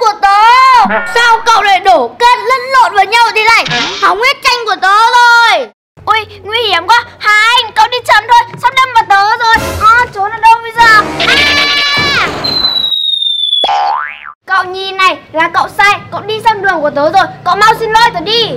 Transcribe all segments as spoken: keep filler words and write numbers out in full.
của tớ. Sao cậu lại đổ cát lẫn lộn vào nhau thế này? Hỏng hết tranh của tớ rồi. Ui, nguy hiểm quá. Hai anh, cậu đi chậm thôi, sắp đâm vào tớ rồi. À, trốn ở đâu bây giờ? À! Cậu nhìn này, là cậu sai. Cậu đi sang đường của tớ rồi. Cậu mau xin lỗi tớ đi.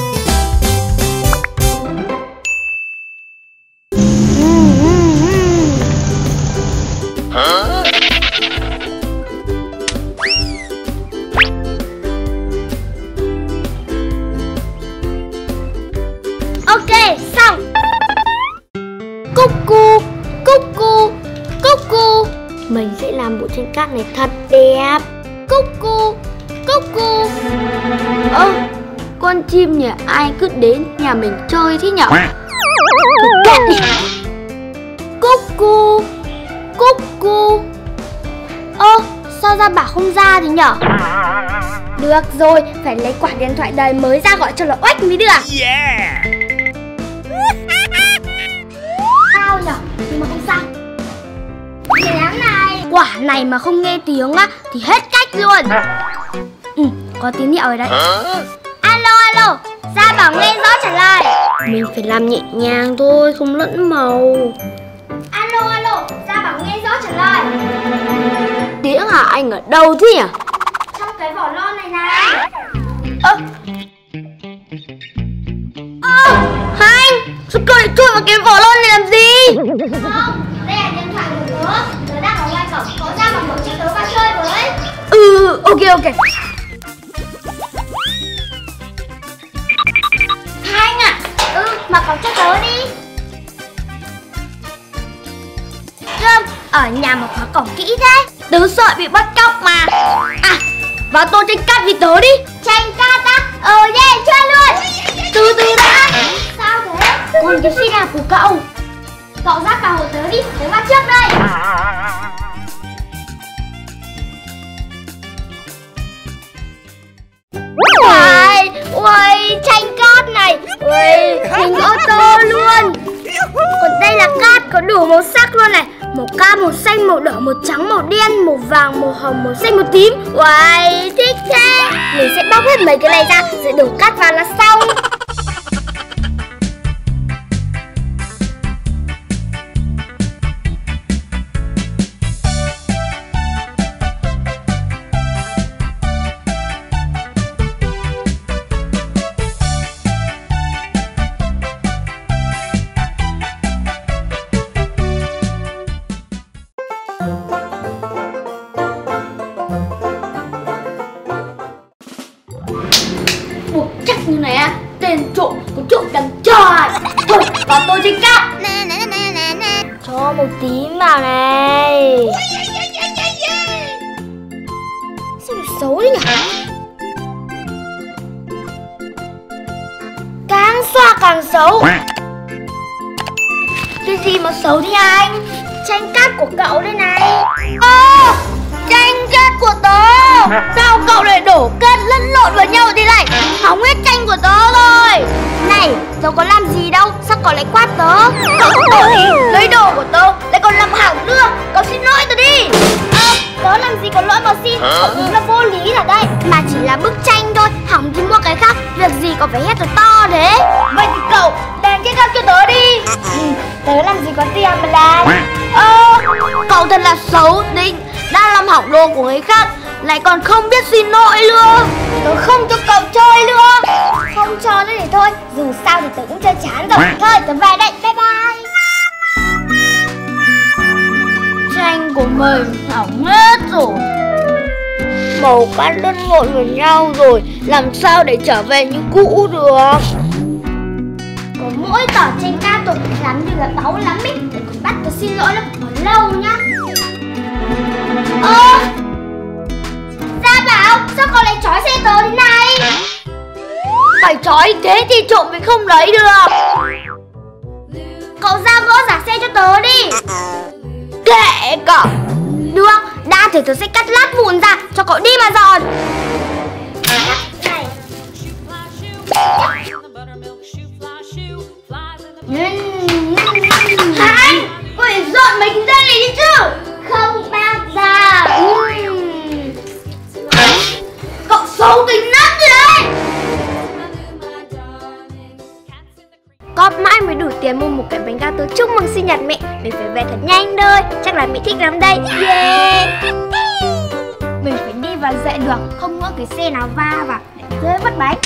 Ok, xong. Cúc cu, cúc cu, cúc cu. Mình sẽ làm bộ tranh cát này thật đẹp. Cúc cu, cúc cu. Ơ, con chim nhỉ, ai cứ đến nhà mình chơi thế nhở? Kệ đi. Cúc cu, cúc cu. Ơ, sao Gia Bảo không ra thì nhở? Được rồi, phải lấy quả điện thoại đời mới ra gọi cho là oách mới được. Yeah. Sao nhở? Nhưng mà không sao. Tiếng này. Quả này mà không nghe tiếng á thì hết cách luôn. Ừ, có tín hiệu rồi đấy. Alo, alo, Gia Bảo nghe rõ trả lời. Mình phải làm nhẹ nhàng thôi, không lẫn màu. Alo, alo, Gia Bảo nghe rõ trả lời. Tiếng hả anh ở đâu thế nhỉ? Trong cái vỏ lon này này. Ơ Ơ Hai anh, sao cậu lại chui vào cái vỏ lon này làm gì? Không, đây là điện thoại của tớ. Tớ đang ở ngoài cổng, có Gia Bảo bảo cho tớ vào chơi với. Ừ, ok ok. Hai anh à? Ừ, mà cổng cho tớ đi. Trâm, ở nhà mà khóa cổng kỹ thế. Tớ sợ bị bắt cóc mà. À, vào tô tranh cát vì tớ đi. Tranh cát á? Ờ yeah, chơi luôn. Từ từ đã. Sao thế? Còn cái xe đạp của cậu. Cậu dắt vào hộ tớ đi, tớ vào trước đây. Ui, ui, tranh cát này. Ui, hình ô tô luôn. Còn đây là cát có đủ màu sắc luôn này. Màu cam, màu xanh, màu đỏ, màu trắng, màu đen, màu vàng, màu hồng, màu xanh, màu tím. Uầy, thích thế. Mình sẽ bóc hết mấy cái này ra rồi đổ cát vào là xong. Chắc như này á, tên trộm có trộm đằng trời. Thôi, vào tôi tranh cát. Cho một tím vào này. Sao nó xấu đấy nhỉ? Càng xoa càng xấu. Cái gì mà xấu thế anh? Tranh cát của cậu đây này. Ơ, tranh cát của tớ. Sao cậu lại đổ cát lẫn lộn vào nhau thế này? Hỏng hết tranh của tớ rồi. Này, tớ có làm gì đâu, sao cậu lại quát tớ? Cậu không tội gì, lấy đồ của tớ lại còn làm hỏng nữa. Cậu xin lỗi tớ đi. Ơ, tớ làm gì có lỗi mà xin. Cậu đúng là vô lý ở đây. Mà chỉ là bức tranh thôi, hỏng thì mua cái khác. Việc gì cậu phải hét thật to thế? Vậy thì cậu đền cái khác cho tớ đi. Ừ, tớ làm gì có tiền mà làm. Ơ, cậu thật là xấu tính. Đang làm hỏng đồ của người khác lại còn không biết xin lỗi luôn. Tớ không cho cậu chơi nữa. Không cho nữa thì thôi, dù sao thì tớ cũng chơi chán rồi. Thôi tớ về đây, bye bye. Tranh của mình hỏng hết rồi. Màu cát lẫn lộn vào nhau rồi, làm sao để trở về như cũ được. Có mỗi tờ tranh cát tôi làm như là báu lắm ý. Để còn bắt tớ xin lỗi nó còn lâu nhá. Ơ, Gia Bảo, sao cậu lại trói xe tớ thế này? Phải trói thế thì trộm mới không lấy được. Cậu ra gỡ giả xe cho tớ đi. Kệ cậu. Được, đã thì tớ sẽ cắt lát vụn ra cho cậu đi mà dọn. Hả? Ôi, dọn mấy cái dây này đi chứ. Không bao giờ. tiền mua một cái bánh gato chúc mừng sinh nhật mẹ. Mình phải về thật nhanh thôi, chắc là mẹ thích lắm đây. Yeah. Mình phải đi vào dạy đường, không có cái xe nào va vào lại rơi mất bánh.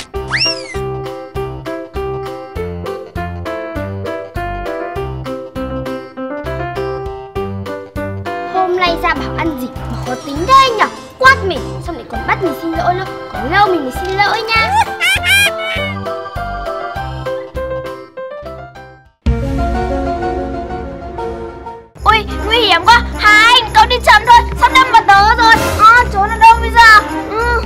Hôm nay Gia Bảo ăn gì mà khó tính thế nhở? Quát mình, xong lại còn bắt mình xin lỗi nữa. Có lâu mình mới xin lỗi nha. Ui, nguy hiểm quá. Hà Anh, cậu đi chậm thôi, sắp đâm vào tớ rồi. À, trốn ở đâu bây giờ? Ừ.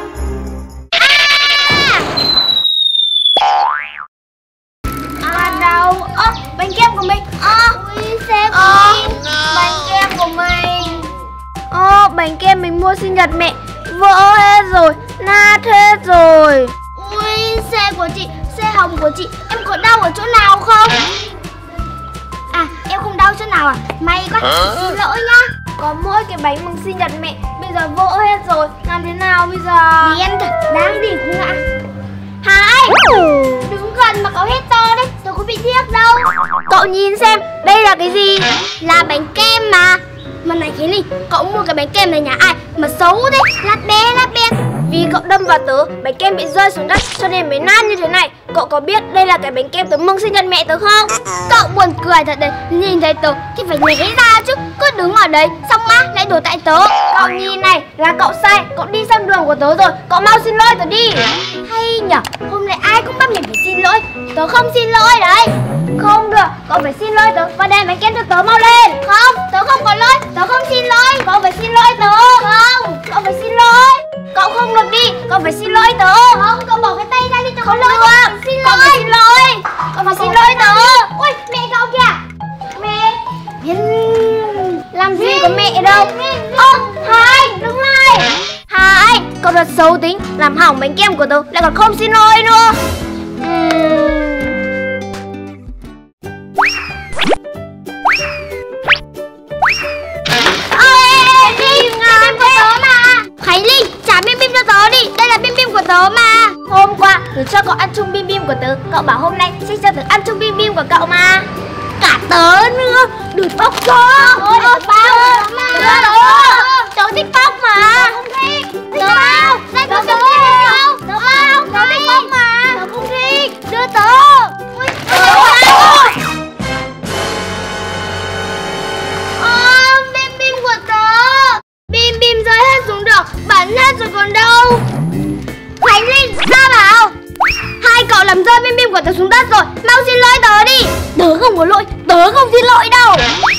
À, à đâu? Ơ, à, bánh kem của mình. À, ui, xe của à, mình. No. Bánh kem của mình. Ơ, oh, bánh kem mình mua sinh nhật mẹ vỡ hết rồi, nát hết rồi. Ui, xe của chị, xe hỏng của chị, em có đau ở chỗ nào không? À, em không đau chỗ nào à? May quá, xin lỗi nhá. Có mỗi cái bánh mừng sinh nhật mẹ bây giờ vỡ hết rồi, làm thế nào bây giờ? Điên thật, đáng đi cũng ngã. Hải, đứng gần mà cậu hét to đấy, tôi có bị điếc đâu. Cậu nhìn xem, đây là cái gì? Là bánh kem mà. Mà này Khánh Linh, cậu mua cái bánh kem này nhà ai mà xấu thế, lát bé lát bé. Vì cậu đâm vào tớ, bánh kem bị rơi xuống đất cho nên mới nát như thế này. Cậu có biết đây là cái bánh kem tớ mừng sinh nhật mẹ tớ không? Cậu buồn cười thật đấy, nhìn thấy tớ thì phải nhảy ra chứ, cứ đứng ở đấy xong á lại đổ tại tớ. Cậu nhìn này, là cậu sai, cậu đi sang đường của tớ rồi, cậu mau xin lỗi tớ đi. Hay nhở, hôm nay ai cũng bắt mình phải xin lỗi, tớ không xin lỗi đấy. Không được, cậu phải xin lỗi tớ và đem bánh kem cho tớ mau lên. Không, tớ không có lỗi, tớ không xin lỗi. Cậu phải xin lỗi tớ. Không, cậu phải xin lỗi. Cậu không được đi, cậu phải xin lỗi tớ. Không, cậu bỏ cái tay ra đi, tớ không lỗi. Cậu xin lỗi. Cậu phải xin lỗi. Cậu phải xin lỗi tớ. Ui, mẹ cậu kìa. Mẹ. Làm gì có mẹ đâu. Ơ, Hải, đứng lại. Hải, cậu thật xấu tính, làm hỏng bánh kem của tớ lại còn không xin lỗi nữa. Uhm. Khánh Linh, trả bim bim cho tớ đi, đây là bim bim của tớ mà. Hôm qua tớ cho cậu ăn chung bim bim của tớ, cậu bảo hôm nay sẽ cho tớ ăn chung bim bim của cậu mà. Cả tớ nữa, đừng bóc cho. Thôi, bao mà. Tớ thích bóc mà. Tớ không thích. Tớ bao, đây tớ không thích đâu. Tớ bao, tớ thích bóc mà. Tớ không thích, đưa tớ. Bim bim của tớ. Bim bim rơi hết xuống được, bắn hết rồi còn đâu. Khánh Linh, Gia Bảo, hai cậu làm rơi bim bim của tớ xuống đất rồi, mau xin lỗi tớ đi. Tớ không có lỗi, tớ không xin lỗi đâu.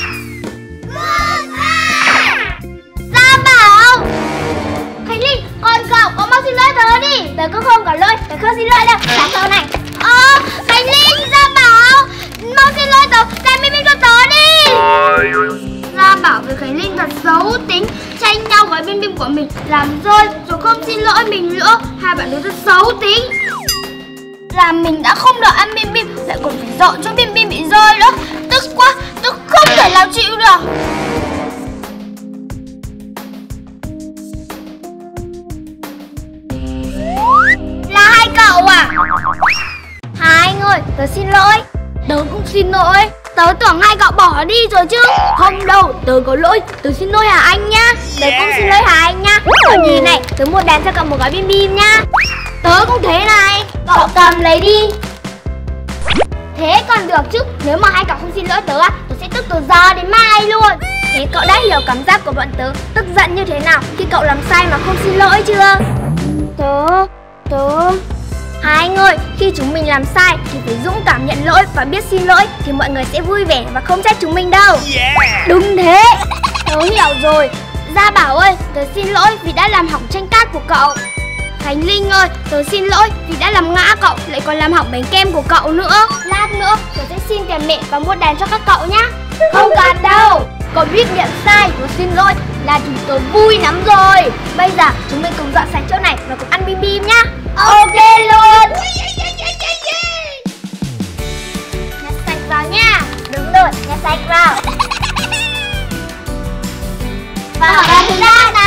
Gia Bảo, Khánh Linh, còn cậu, cậu mau xin lỗi tớ đi. Tớ cũng không có lỗi, tớ không xin lỗi đâu. Trả tớ này. Ơ, Khánh Linh, Gia Bảo, mau xin lỗi tớ, đem bim bim cho tớ đi. Gia Bảo với Khánh Linh thật xấu tính, tranh nhau với bim bim của mình, làm rơi rồi không xin lỗi mình nữa. Hai bạn ấy rất xấu tính. Làm mình đã không được ăn bim bim, lại còn phải dọn cho bim bim bị rơi nữa. Tức quá, tức không thể nào chịu được. Là hai cậu à? Hai anh ơi, tớ xin lỗi. Tớ cũng xin lỗi. Tớ tưởng hai cậu bỏ đi rồi chứ. Không đâu, tớ có lỗi. Tớ xin lỗi Hà Anh nhá. Tớ cũng xin lỗi Hà Anh nhá. Còn nhìn này, tớ mua đèn cho cậu một gói bim bim nhá. Tớ cũng thế này. Cậu cầm lấy đi. Thế còn được chứ. Nếu mà hai cậu không xin lỗi tớ á, tớ sẽ tức từ giờ đến mai luôn. Thế cậu đã hiểu cảm giác của bọn tớ tức giận như thế nào khi cậu làm sai mà không xin lỗi chưa? Tớ... Tớ... Hai anh ơi, khi chúng mình làm sai thì phải dũng cảm nhận lỗi và biết xin lỗi thì mọi người sẽ vui vẻ và không trách chúng mình đâu. Yeah. Đúng thế. Tớ hiểu rồi. Gia Bảo ơi, tớ xin lỗi vì đã làm hỏng tranh cát của cậu. Khánh Linh ơi, tớ xin lỗi vì đã làm ngã cậu, lại còn làm hỏng bánh kem của cậu nữa. Lát nữa tớ sẽ xin tiền mẹ và mua đèn cho các cậu nhá. Không cần đâu. Cậu biết nhận sai và xin lỗi là chúng tớ vui lắm rồi. Bây giờ chúng mình cùng dọn sạch chỗ này và cùng ăn bim bim nhá. Ok luôn. Nhặt sạch vào nha. Đúng rồi, nhặt sạch vào. Và lần thứ ba